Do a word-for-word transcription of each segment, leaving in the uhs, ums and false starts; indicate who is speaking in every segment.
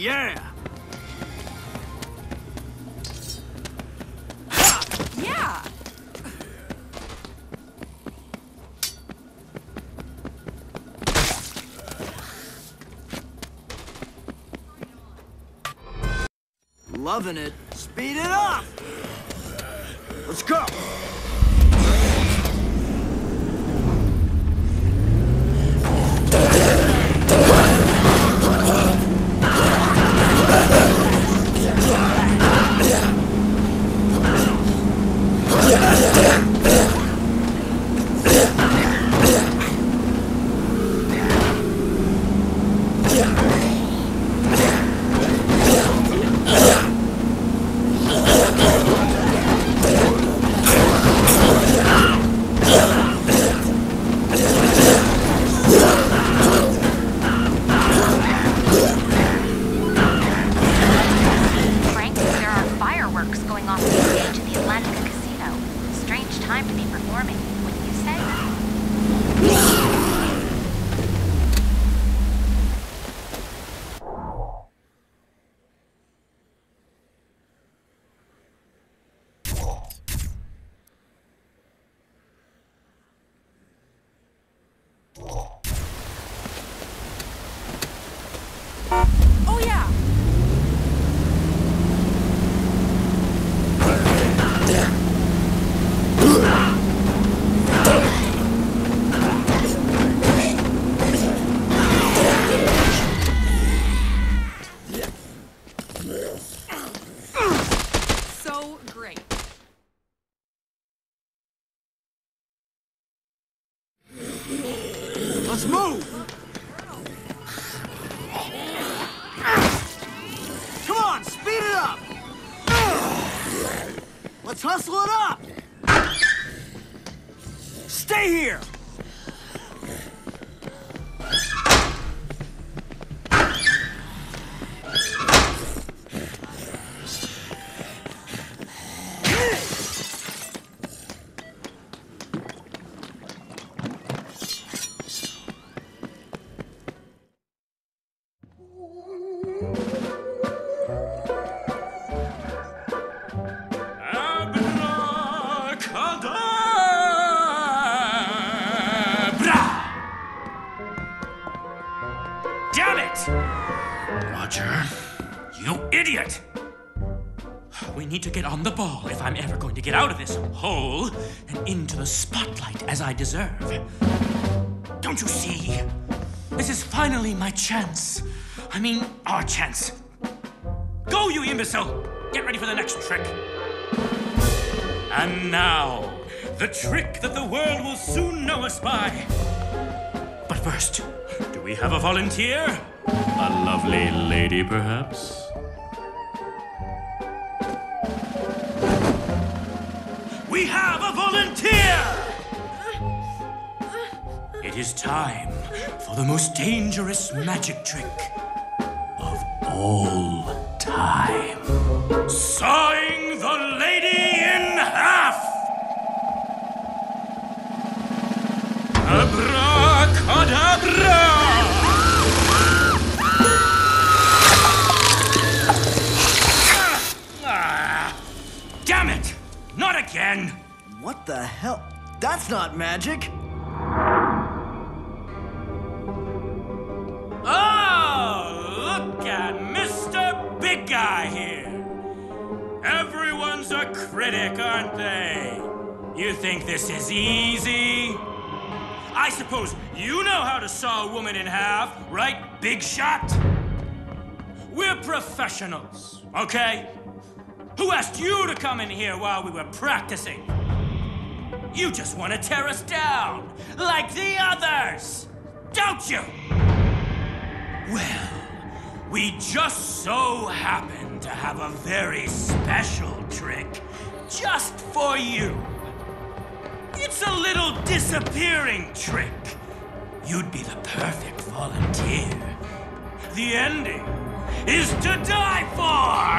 Speaker 1: Yeah!
Speaker 2: Yeah!
Speaker 1: Loving it. Speed it up! Let's go!
Speaker 2: Oh yeah! So great.
Speaker 1: Let's move! Come on, speed it up! Let's hustle it up! Stay here!
Speaker 3: Damn it! Roger, you idiot! We need to get on the ball if I'm ever going to get out of this hole and into the spotlight as I deserve. Don't you see? This is finally my chance. I mean, our chance. Go, you imbecile! Get ready for the next trick. And now, the trick that the world will soon know us by. But first, do we have a volunteer? A lovely lady, perhaps? We have a volunteer! It is time for the most dangerous magic trick of all time. Sawing the lady in half! Abracadabra! Ah, damn it! Not again!
Speaker 1: What the hell? That's not magic!
Speaker 3: Oh, look at Mister Big Guy here. Everyone's a critic, aren't they? You think this is easy? I suppose you know how to saw a woman in half, right, Big Shot? We're professionals, okay? Who asked you to come in here while we were practicing? You just want to tear us down, like the others, don't you? Well, we just so happen to have a very special trick just for you. It's a little disappearing trick. You'd be the perfect volunteer. The ending is to die for!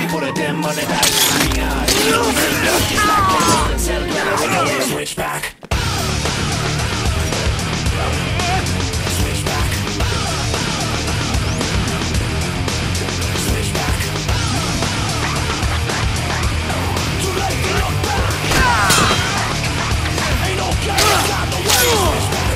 Speaker 4: put a damn money back. Switch back. Switch back. Switch back. Too late to look back. Ain't no game got the way. Switch back.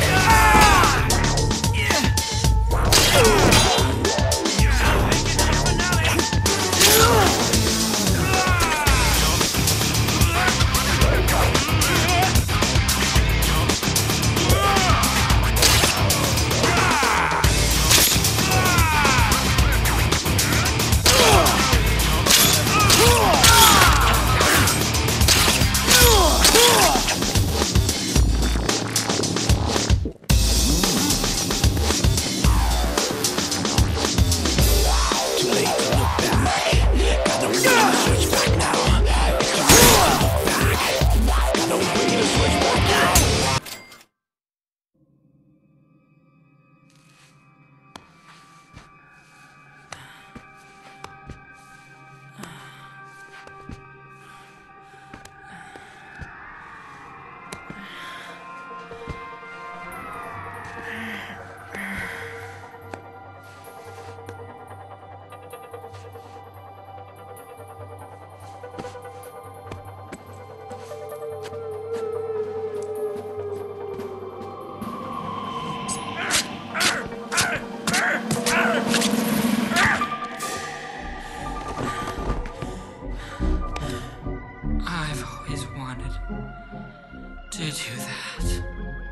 Speaker 5: I've always wanted to do that.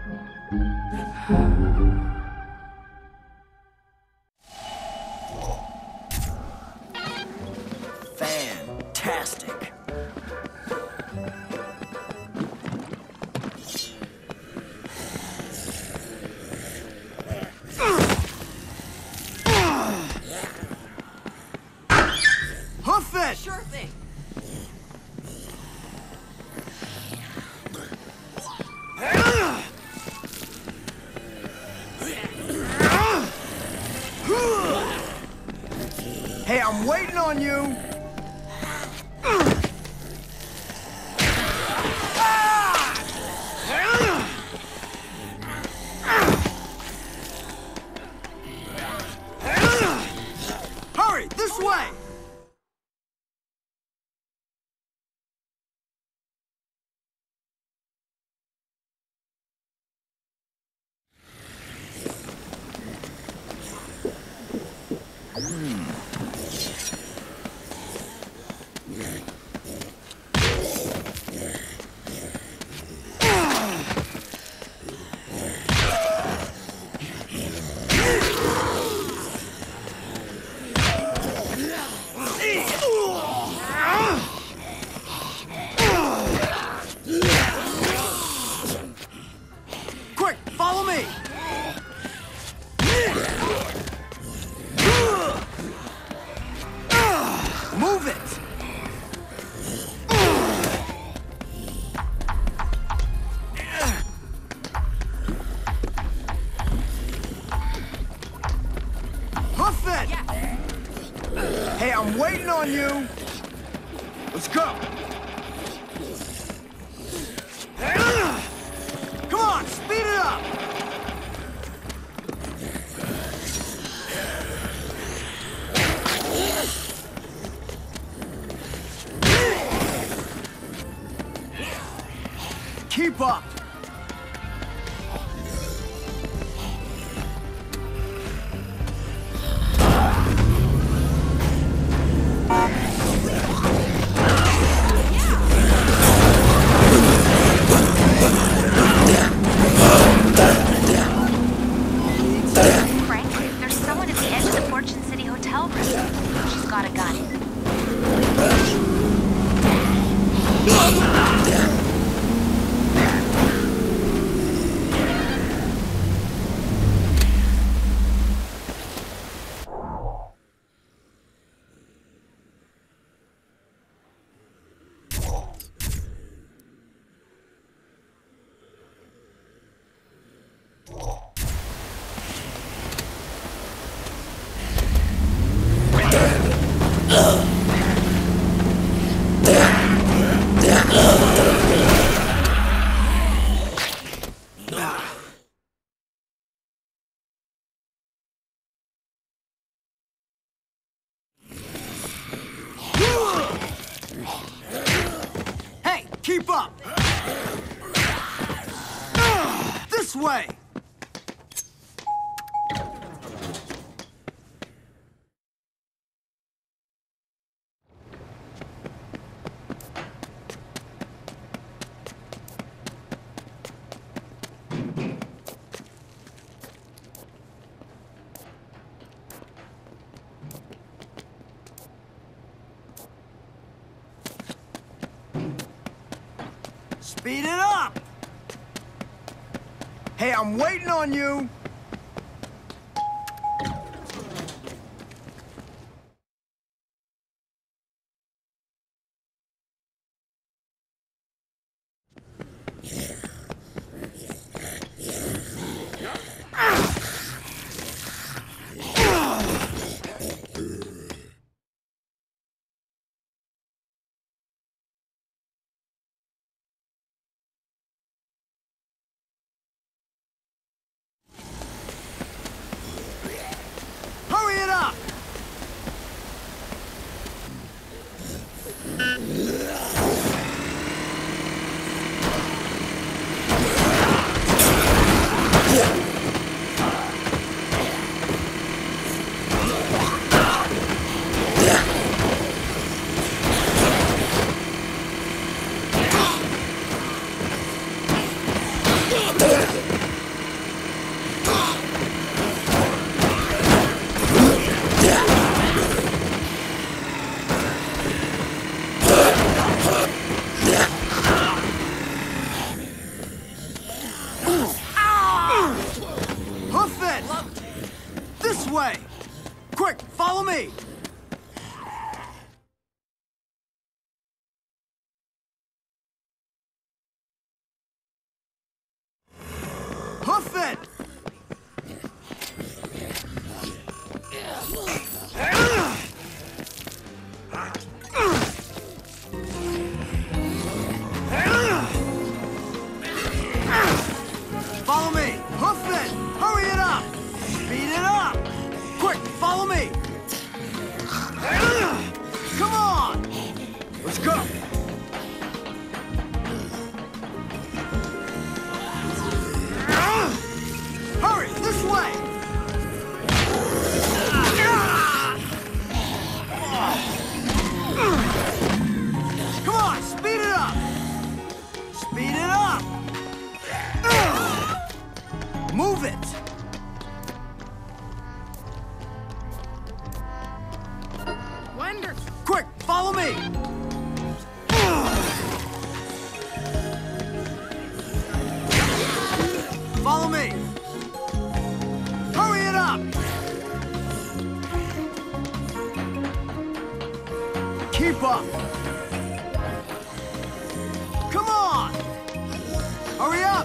Speaker 1: Fantastic. Hoof it!
Speaker 2: Sure thing.
Speaker 1: Hey, I'm waiting on you! Hurry, this way! Quick, follow me! Move it! Hoof it! Hey, I'm waiting on you! Let's go! Come on, speed it up! Keep up!
Speaker 6: Frank, there's someone at the edge of the Fortune City Hotel room. She's got a gun.
Speaker 1: this way! Speed it up! Hey, I'm waiting on you! Hurry it up! Hoof it! This way! Quick, follow me! Hoof it! Follow me! Hoof it! Hurry it up! Speed it up! Quick, follow me! Come on! Let's go! Hurry, this way! Come on, speed it up! Speed it up! Move it!
Speaker 2: Wonderful.
Speaker 1: Quick, follow me! Follow me! Hurry it up! Keep up! Come on! Hurry up!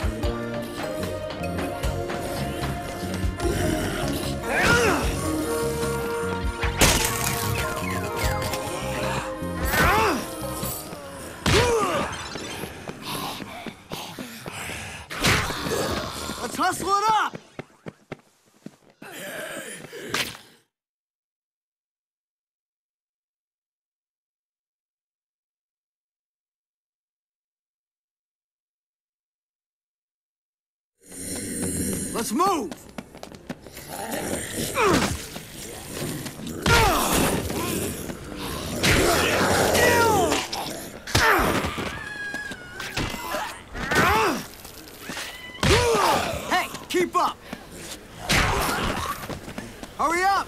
Speaker 1: Let's hustle it up! Let's move! Hey, keep up! Hurry up!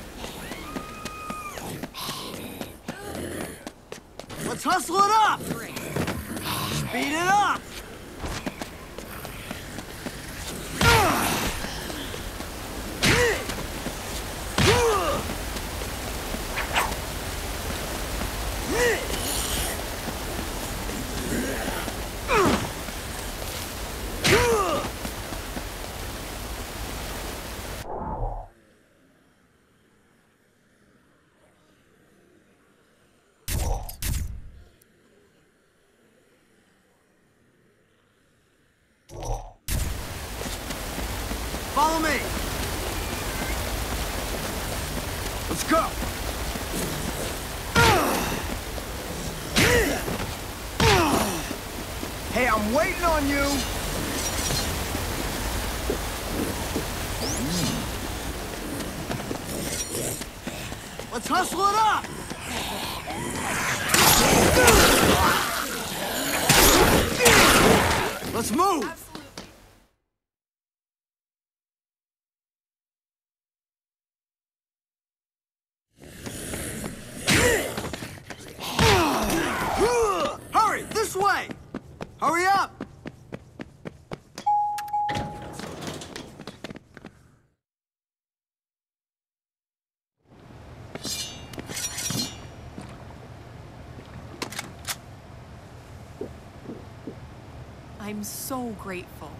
Speaker 1: Let's hustle it up! Speed it up! Follow me! Let's go! Hey, I'm waiting on you! Let's hustle it up! Let's move! Hurry, this way! Hurry up!
Speaker 2: I'm so grateful.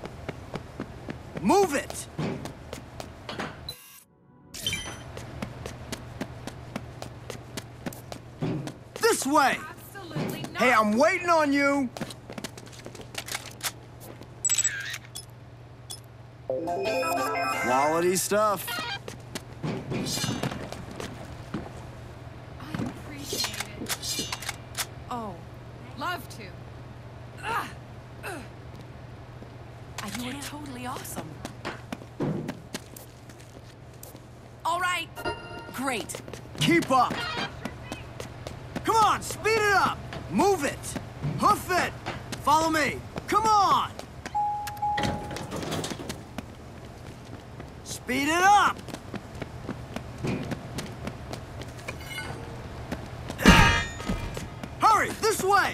Speaker 1: Move it! This way!
Speaker 2: Absolutely not.
Speaker 1: Hey, I'm waiting on you! Quality stuff.
Speaker 2: I appreciate it. Oh, love to. Ugh. Ugh. You were totally awesome. All right. Great.
Speaker 1: Keep up! Come on, speed it up! Move it! Hoof it! Follow me! Come on! Speed it up! Hurry, this way!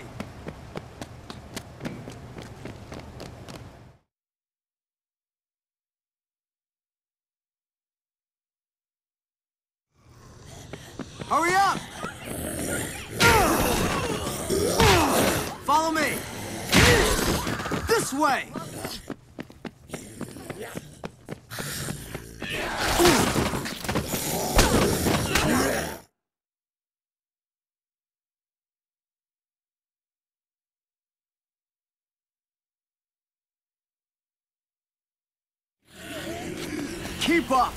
Speaker 1: Hurry up! Follow me! This way! Keep up!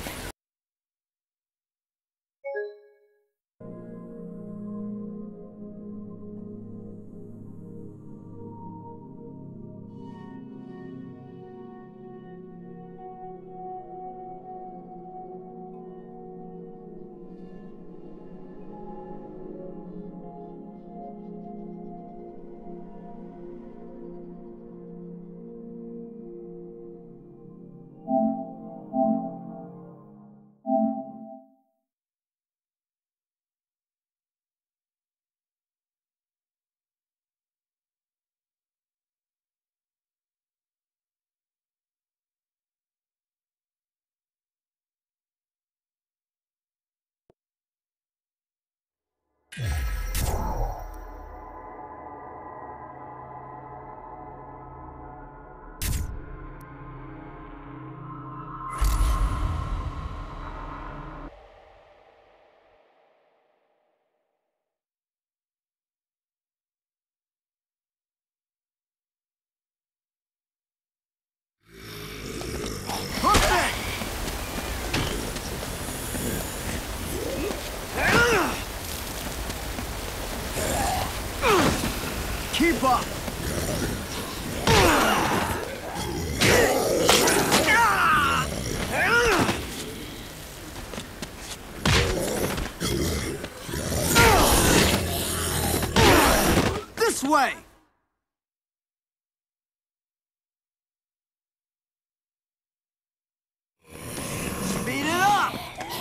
Speaker 1: Keep up! This way! Speed it up!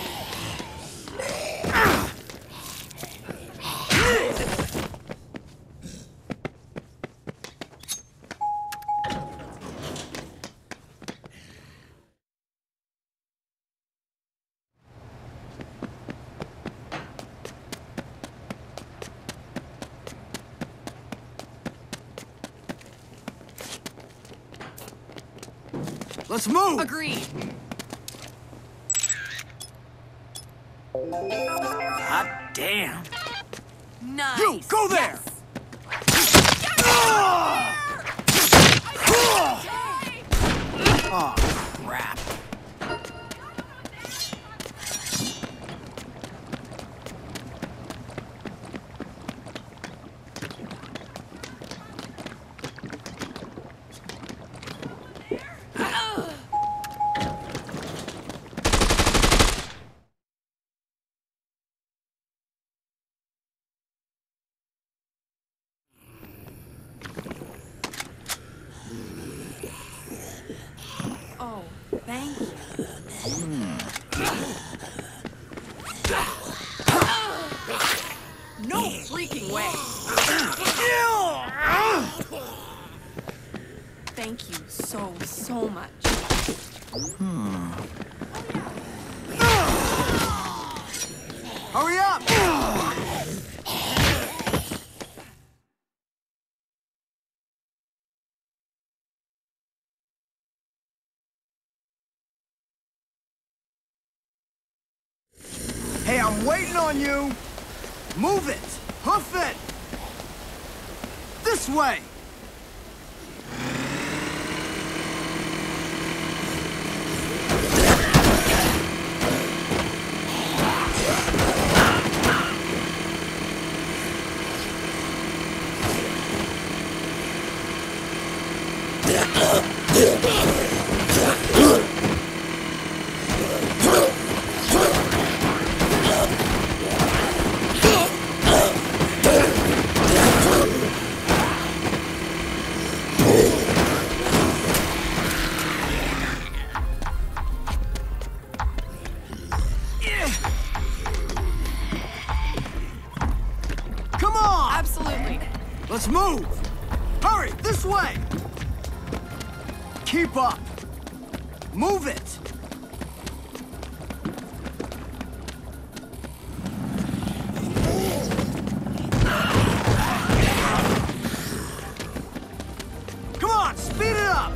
Speaker 1: Let's move!
Speaker 2: Agreed.
Speaker 1: Hot damn!
Speaker 2: Nice.
Speaker 1: You, go there!
Speaker 2: Yes.
Speaker 1: Oh, crap.
Speaker 2: Thank you. No freaking way. Thank you so, so much.
Speaker 1: Hurry up! Hey, I'm waiting on you! Move it! Hoof it! This way! Come on!
Speaker 2: Absolutely.
Speaker 1: Let's move! Hurry, this way! Keep up! Move it! Come on, speed it up!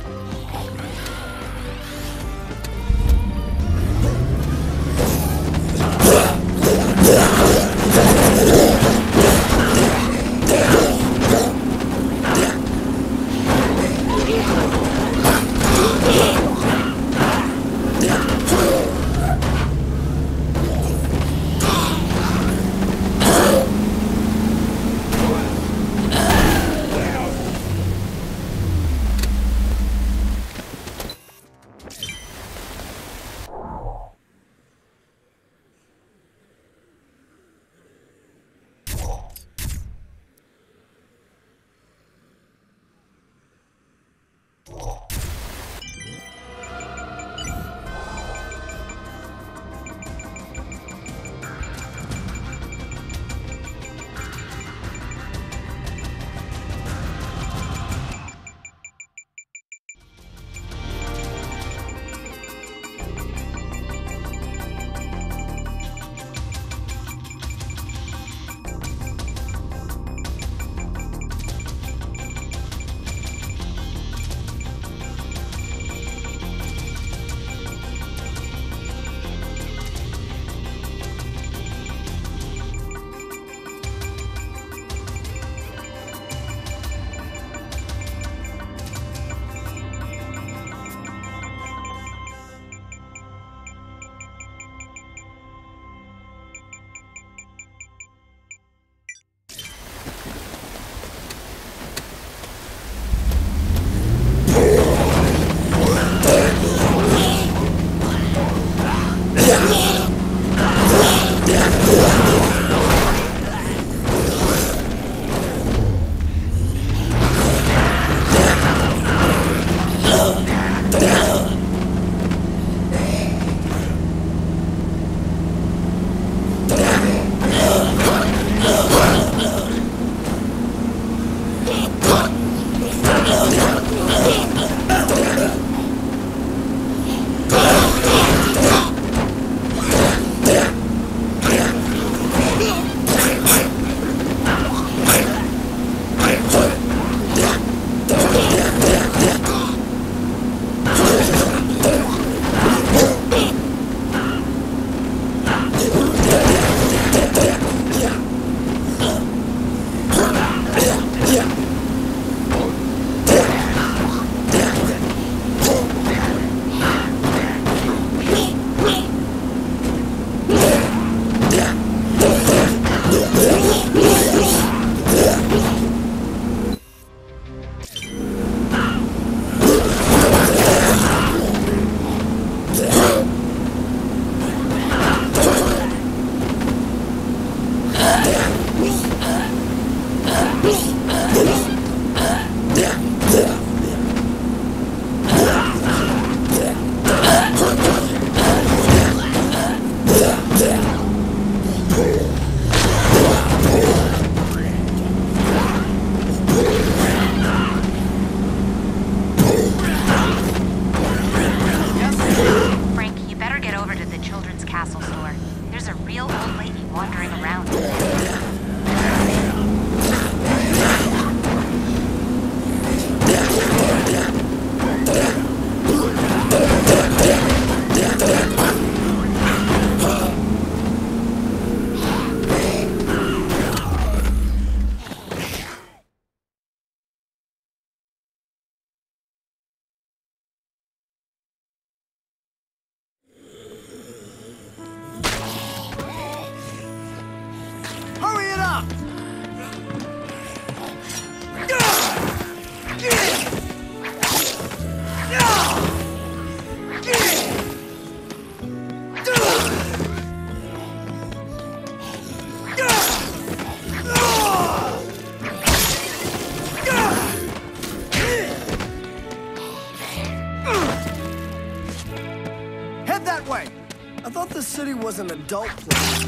Speaker 1: City was an adult place.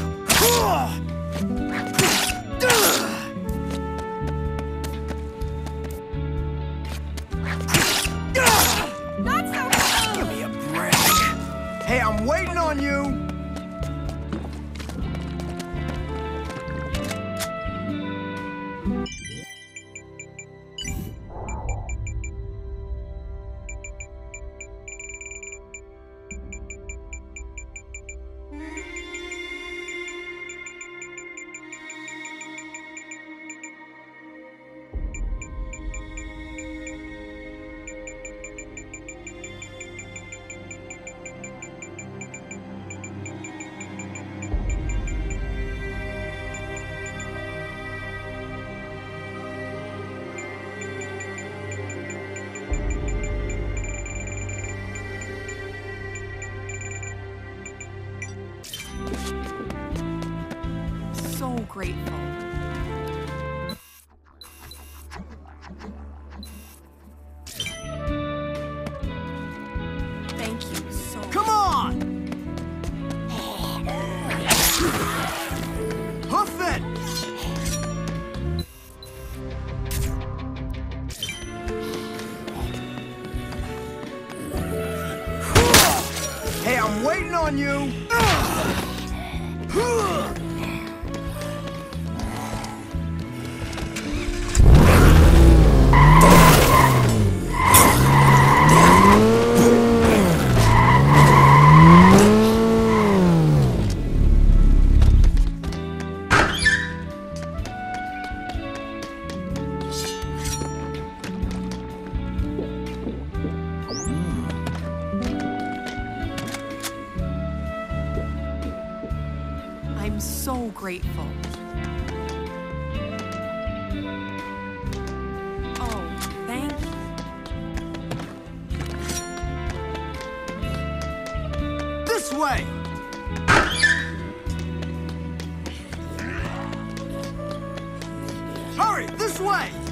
Speaker 2: Not so fast!
Speaker 1: Give me a break. Hey, I'm waiting on you.
Speaker 2: So grateful. Thank you so much.
Speaker 1: Come on! Hoof it! Hey, I'm waiting on you.
Speaker 2: I'm so grateful. Oh, thank you.
Speaker 1: This way! Hurry, this way!